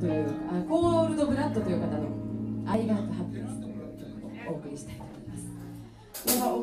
というコールドブラッドという方の「アイガットハピネス」という曲をお送りしたいと思います。